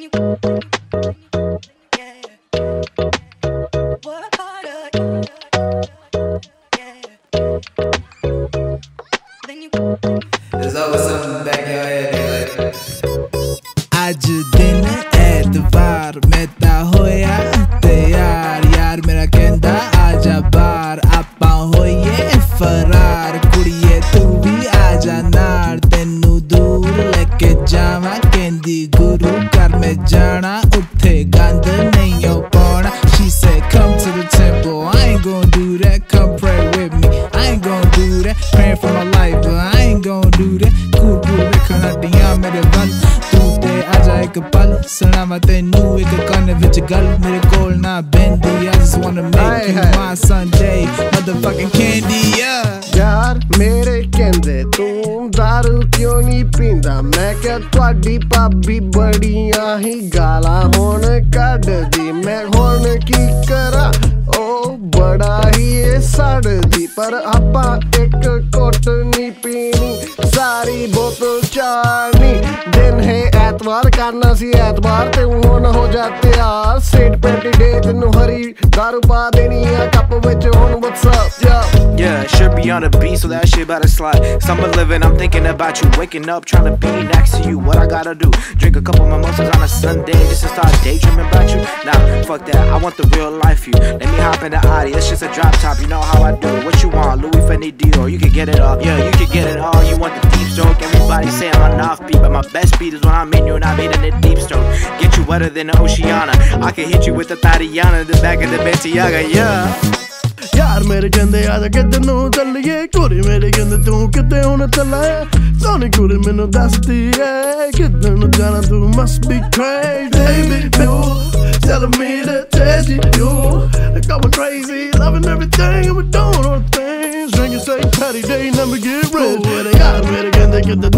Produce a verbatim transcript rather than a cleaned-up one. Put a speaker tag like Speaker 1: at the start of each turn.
Speaker 1: you, then you, yeah. Work harder, yeah. Then you,
Speaker 2: there's always something back in your head like
Speaker 3: आज दिन ऐतवार मैं ता होया तैयार यार मेरा कहंदा आजा बार आपा होइए फरार कुड़िए तू भी आजा नार तेनू दूर लेके जावा कहंदी गुरु घर में जाना उत्थे गंद नहीं हो पाना she said come to the temple I ain't gonna do that come pray with me I ain't gonna do that praying for my life but I ain't gonna do that cool cool रखना दिया मेरे बल एक पल सुना मैं तेनू एक काने विच गल मेरे कोल ना बेंदी I just wanna make you my Sunday motherfucking candy yeah
Speaker 4: यार मेरे कहंदे तू दारू क्यों नहीं पींदा मैं क्या तुहाडी भाभी बड़ियां ही गालां हुण कड्डदी मैं हुण की करा ओ बड़ा ही ए सड़दी पर आपां एक घुट नहीं पीनी सारी बोतल चानी दिन है ऐतवार करना सी ऐतवार ते हुण हो जा तैयार सेठ पैटी डे तेनू हरी दारू पा देनी आ कप विच हुण what's up yeah
Speaker 5: yeah it should be on a beat so that shit about to slide summer living I'm thinking about you waking up trying to be next to you what I gotta do drink a couple mimosas on a Sunday just to start daydreaming about you nah fuck that I want the real life you let me hop in the Audi it's just a drop top you know how I do what you want Louis Fendi Dior you can get it all yeah you can get it all you want the deep stroke everybody say I'm an off beat but my best beat is when I'm in you and I'm in the deep stroke get you wetter than the Oceana I can hit you with the Tatiana in the back of the Balenciaga yeah
Speaker 4: यार मेरे कहंदे आजा किधर नू चलिए कुड़ी मेरे कहंदे तू किते हुण चला सोनी कुड़ी मैनू दसदी है किधर नू जाना तू must be crazy baby you telling me to taste you going crazy loving everything and we're doing all the things drinking say patty day never get ready यार मेरे कहंदे किधर